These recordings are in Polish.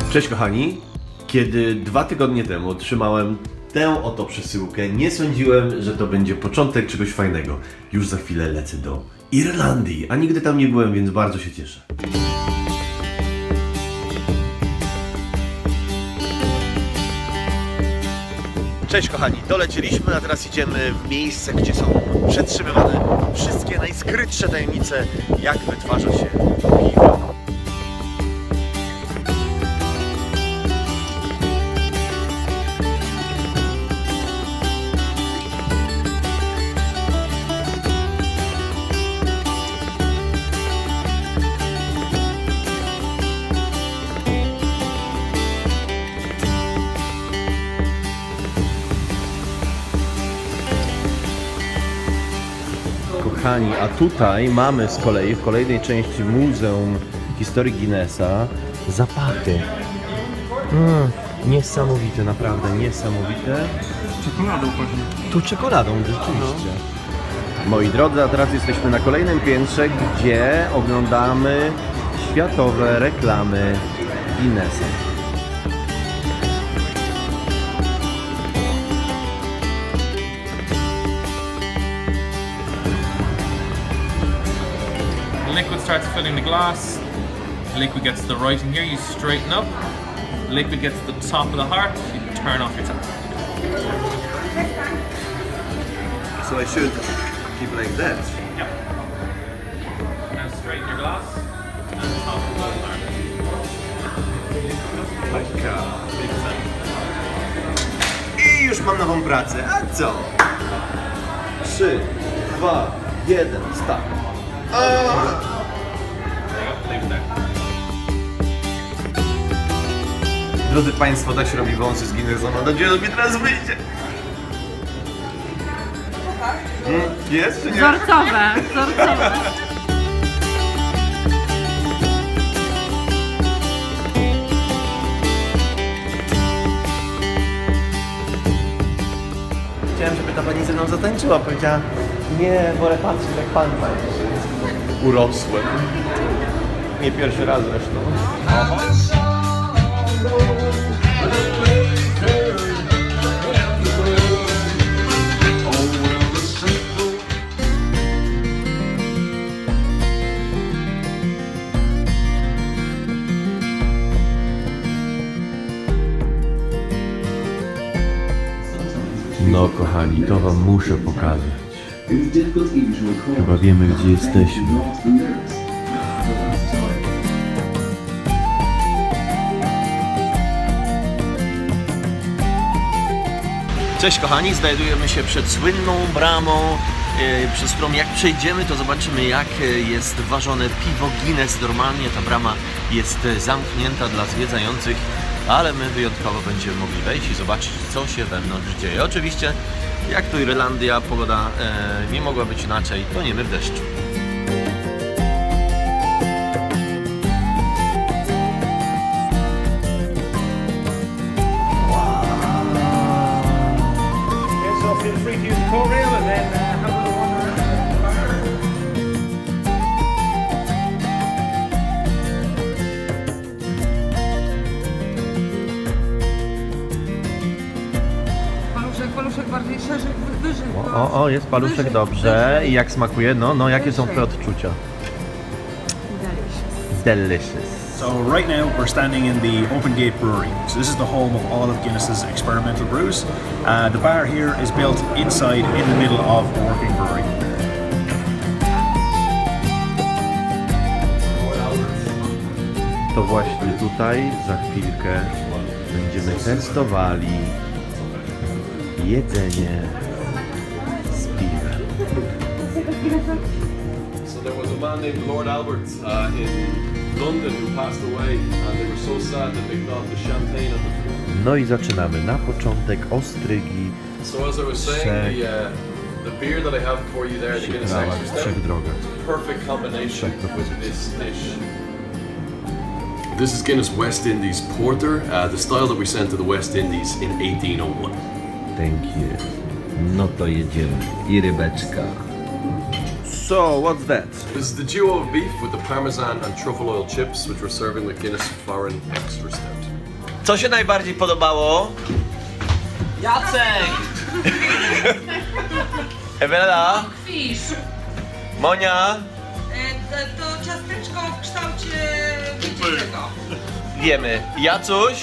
Cześć kochani, kiedy 2 tygodnie temu otrzymałem tę oto przesyłkę, nie sądziłem, że to będzie początek czegoś fajnego. Już za chwilę lecę do Irlandii, a nigdy tam nie byłem, więc bardzo się cieszę. Cześć kochani, dolecieliśmy, a teraz idziemy w miejsce, gdzie są przetrzymywane wszystkie najskrytsze tajemnice, jak wytwarza się piwo. Kochani, a tutaj mamy z kolei w kolejnej części Muzeum Historii Guinnessa zapachy. Niesamowite, naprawdę niesamowite. Czekoladą pewnie. Tu czekoladą, rzeczywiście. Moi drodzy, a teraz jesteśmy na kolejnym piętrze, gdzie oglądamy światowe reklamy Guinnessa. Liquid starts filling the glass. Liquid gets to the right in here, you straighten up. Liquid gets to the top of the heart, you turn off your tap. So I should keep like that. Yep. Now straighten your glass and top of the heart. Big sound. I już mam nową pracę, a co? 3, 2, 1, start. Drodzy Państwo, tak się robi wąsy z Guinnessa. Mam nadzieję, że mi teraz wyjdzie. Jest czy nie? Wzorcowe, wzorcowe. Chciałem, żeby ta pani ze mną zatańczyła. Powiedziała, nie, wolę patrzeć jak pan tańczy. Urosłem. Nie pierwszy raz zresztą. No kochani, to wam muszę pokazać. Chyba wiemy, gdzie jesteśmy. Cześć kochani, znajdujemy się przed słynną bramą, przez którą jak przejdziemy, to zobaczymy, jak jest ważone piwo Guinness. Normalnie ta brama jest zamknięta dla zwiedzających, ale my wyjątkowo będziemy mogli wejść i zobaczyć, co się wewnątrz dzieje. Oczywiście, jak to Irlandia, pogoda nie mogła być inaczej, toniemy w deszczu. Paluszek bardziej szerzej, wyżej. O, jest paluszek, wyżej, dobrze. Wyżej. I jak smakuje? No jakie są twoje odczucia? Delicious. Delicious. So right now we're standing in the Open Gate Brewery. So this is the home of all of Guinness's experimental brews. The bar here is built inside in the middle of a working brewery. To właśnie tutaj za chwilkę będziemy testowali jedzenie z piwem. So there was a man named Lord Albert in London who passed away, and they were so sad that they thought the champagne on the floor. No i zaczynamy. Na początek ostrygi. So as I was saying, the beer that I have for you there, the Guinness Extra Stout, perfect combination with this dish. This is Guinness West Indies Porter, the style that we sent to the West Indies in 1801. Thank you. No to jedziemy. I rybeczka. So, what's that? This is the duo of beef with the parmesan and truffle oil chips, which we're serving with Guinness Foreign Extra Stout. Co się najbardziej podobało? Jacek! Ewela? Fisz. Monia? To ciasteczko w kształcie wyciętego. Wiemy. Jacuś?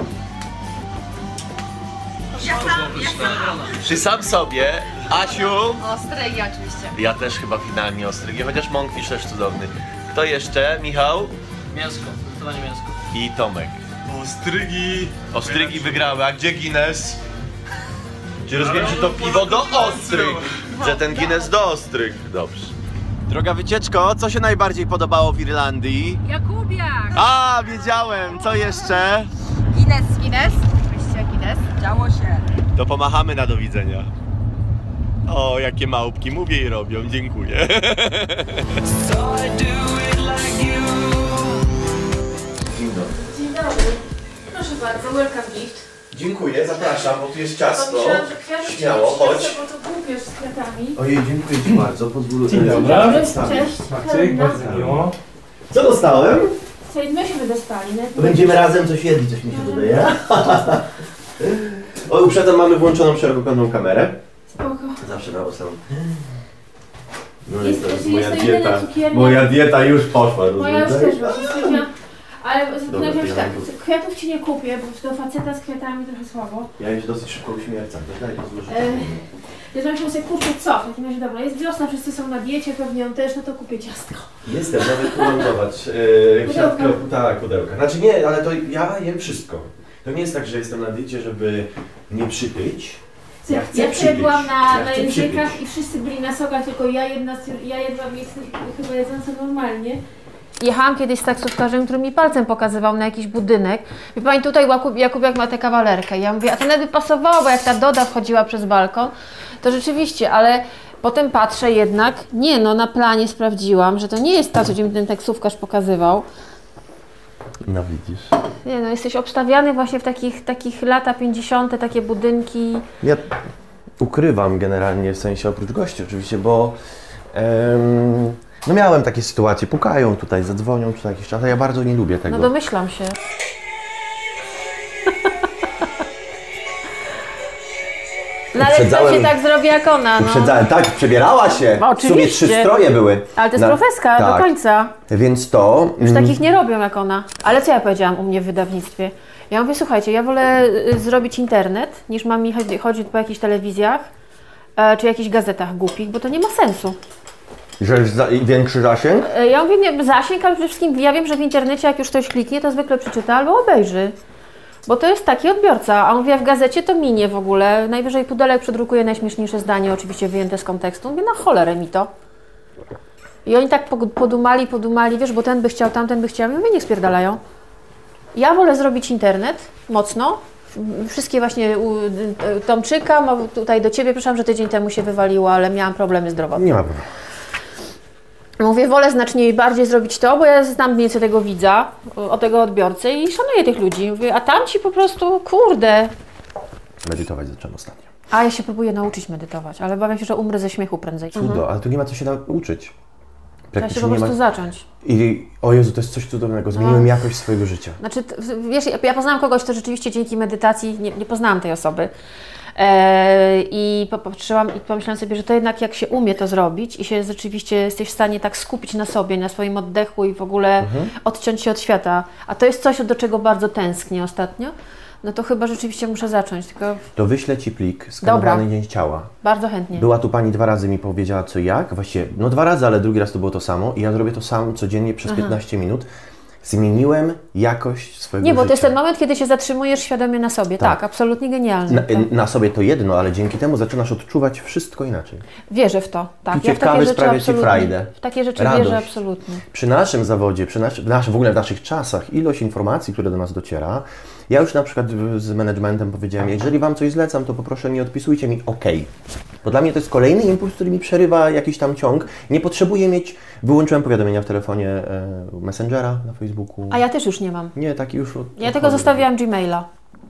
Ja sam. Czy sam sobie? Asiu? Ostrygi oczywiście. Ja też chyba finalnie ostrygi, chociaż Monkfish też cudowny. Kto jeszcze? Michał? Mięsko, zdecydowanie mięsko. I Tomek. Ostrygi! Ostrygi wygrały, a gdzie Guinness? Czy rozumiem, że to piwo do ostryg? Że ten Guinness do ostryg. Dobrze. Droga wycieczko, co się najbardziej podobało w Irlandii? Jakubiak. A, wiedziałem, co jeszcze? Guinness. Oczywiście Guinness. Działo się. To pomachamy na do widzenia. O, jakie małpki, mówię i robią, dziękuję. Dzień dobry. Proszę bardzo, welcome gift. Dziękuję, zapraszam, bo tu jest ciasto. Pomyślałam, że kwiaty Śmiało, chodź. bo to głupio z kwiatami. Ojej, dziękuję Ci bardzo, pozwól. Dzień dobry. Cześć. Maciek, bardzo miło. Co dostałem? Cześć, myśmy dostali, nie? To będziemy razem coś jedli, coś mi się dodaje. O, uprzedzam, mamy włączoną szerokokątną kamerę. Spoko. Zawsze na osam. No Jest- i to jest jest moja to dieta. jedyna cukiernia. Moja dieta już poszła, Moja już rozumiesz? też właśnie stwierdziłam. Ale zastanawiam się to tak, ja kwiatów ci nie kupię, bo do faceta z kwiatami trochę słabo. Ja już dosyć szybko uśmiercam, to daj pozwól. Ja zamyślam sobie, kurczę, co? W takim razie dobra, jest wiosna, wszyscy są na diecie, pewnie on też, no to kupię ciastko. Jestem, nawet próbować. Pudełka. Tak, pudełka. Znaczy nie, ale to ja jem wszystko. To nie jest tak, że jestem na diecie, żeby nie przytyć. Ja chcę Ja przytyć. byłam Ja na chcę językach przytyć. i wszyscy byli na sokach, tylko ja jedłam chyba jedząca normalnie. Jechałam kiedyś z taksówkarzem, który mi palcem pokazywał na jakiś budynek. Wie pani, tutaj Jakubiak ma tę kawalerkę. Ja mówię, a to nawet by pasowało, bo jak ta Doda wchodziła przez balkon, to rzeczywiście, ale potem patrzę jednak, nie no, na planie sprawdziłam, że to nie jest ta, co mi ten taksówkarz pokazywał. No widzisz. Nie no, jesteś obstawiany właśnie w takich lata 50, takie budynki. Ja ukrywam generalnie, w sensie oprócz gości oczywiście, bo no miałem takie sytuacje, pukają tutaj, zadzwonią czy jakiś czas, a ja bardzo nie lubię tego. No domyślam się. No ale kto się tak zrobi jak ona, no. Uprzedzałem, tak, przebierała się. No, W sumie oczywiście. 3 stroje były. Ale to jest profeska tak. do końca. Więc to... Już takich nie robią jak ona. Ale co ja powiedziałam u mnie w wydawnictwie? Ja mówię, słuchajcie, ja wolę zrobić internet, niż mam mi chodzić po jakichś telewizjach, czy jakichś gazetach głupich, bo to nie ma sensu. Że jest większy zasięg? Ja mówię, nie, zasięg, ale przede wszystkim ja wiem, że w internecie jak już ktoś kliknie, to zwykle przeczyta albo obejrzy. Bo to jest taki odbiorca, a mówię, w gazecie to minie w ogóle. Najwyżej pudelek przedrukuje najśmieszniejsze zdanie, oczywiście wyjęte z kontekstu. Mówię, na cholerę mi to. I oni tak podumali, wiesz, bo ten by chciał, tamten by chciał. Ja mówię, niech spierdalają. Ja wolę zrobić internet mocno. Wszystkie właśnie Tomczyka, tutaj do Ciebie, przepraszam, że tydzień temu się wywaliło, ale miałam problemy zdrowotne. Nie ma problemu. Mówię, wolę znacznie bardziej zrobić to, bo ja znam mniej więcej tego widza, o tego odbiorcę i szanuję tych ludzi. Mówię, a tamci po prostu, kurde. Medytować zacząłem ostatnio. A ja się próbuję nauczyć medytować, ale obawiam się, że umrę ze śmiechu prędzej. Cudo, ale tu nie ma co się nauczyć. Trzeba się po prostu zacząć. I o Jezu, to jest coś cudownego. Zmieniłem jakość swojego życia. Znaczy, wiesz, ja poznałam kogoś, kto rzeczywiście dzięki medytacji, nie poznałam tej osoby. I popatrzyłam i pomyślałam sobie, że to jednak jak się umie to zrobić i się rzeczywiście jesteś w stanie tak skupić na sobie, na swoim oddechu i w ogóle odciąć się od świata, a to jest coś, do czego bardzo tęsknię ostatnio, no to chyba rzeczywiście muszę zacząć, tylko... To wyślę Ci plik, skanowany dzień ciała. Bardzo chętnie. Była tu Pani 2 razy, mi powiedziała co jak, właściwie no 2 razy, ale drugi raz to było to samo i ja zrobię to sam codziennie przez 15 minut. Zmieniłem jakość swojego życia. Nie, bo to jest ten moment, kiedy się zatrzymujesz świadomie na sobie. Tak, absolutnie genialne. Na sobie to jedno, ale dzięki temu zaczynasz odczuwać wszystko inaczej. Wierzę w to. Tak. Picie kawy sprawia Ci frajdę. W takie rzeczy radość. wierzę absolutnie. Przy naszym zawodzie, w ogóle w naszych czasach, ilość informacji, które do nas dociera, ja już na przykład z managementem powiedziałem, jeżeli Wam coś zlecam, to poproszę nie odpisujcie mi OK. Bo dla mnie to jest kolejny impuls, który mi przerywa jakiś tam ciąg. Nie potrzebuję mieć, wyłączyłem powiadomienia w telefonie Messengera na Facebooku. A ja też już nie mam. Nie, taki już... Ja tylko zostawiłam Gmaila.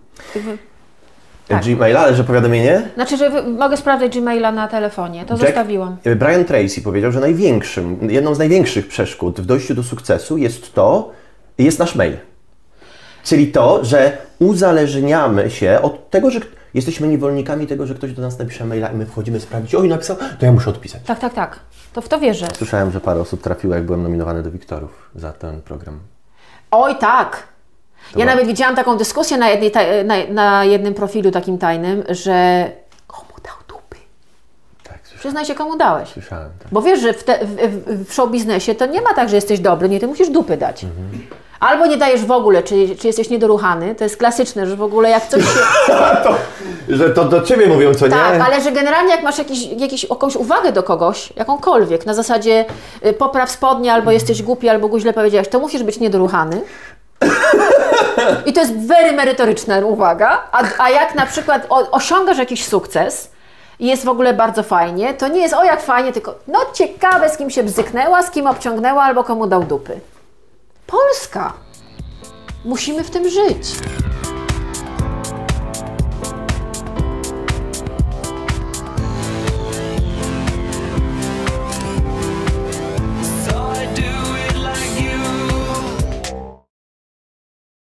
Tak. Gmaila, ale że powiadomienie? Znaczy, że mogę sprawdzać Gmaila na telefonie. To zostawiłam. Brian Tracy powiedział, że jedną z największych przeszkód w dojściu do sukcesu jest nasz mail. Czyli to, że uzależniamy się od tego, że jesteśmy niewolnikami tego, że ktoś do nas napisze maila i my wchodzimy sprawdzić, oj, napisał, to ja muszę odpisać. Tak. To w to wierzę. Słyszałem, że parę osób trafiło, jak byłem nominowany do Wiktorów za ten program. Oj, tak. Ja nawet widziałam taką dyskusję na jednym profilu takim tajnym, że komu dał dupy? Tak, słyszałem. Przyznaj się, komu dałeś. Słyszałem, tak. Bo wiesz, że w show biznesie to nie ma tak, że jesteś dobry, nie, ty musisz dupy dać. Albo nie dajesz w ogóle, czy jesteś niedoruchany, to jest klasyczne, że w ogóle jak coś się... Że to do ciebie mówią, co nie? Tak, ale że generalnie jak masz jakąś uwagę do kogoś, jakąkolwiek, na zasadzie popraw spodnie, albo jesteś głupi, albo źle powiedziałeś, to musisz być niedoruchany. I to jest very merytoryczna uwaga. A jak na przykład osiągasz jakiś sukces i jest w ogóle bardzo fajnie, to nie jest o jak fajnie, tylko no ciekawe, z kim się bzyknęła, z kim obciągnęła, albo komu dał dupy. Polska! Musimy w tym żyć.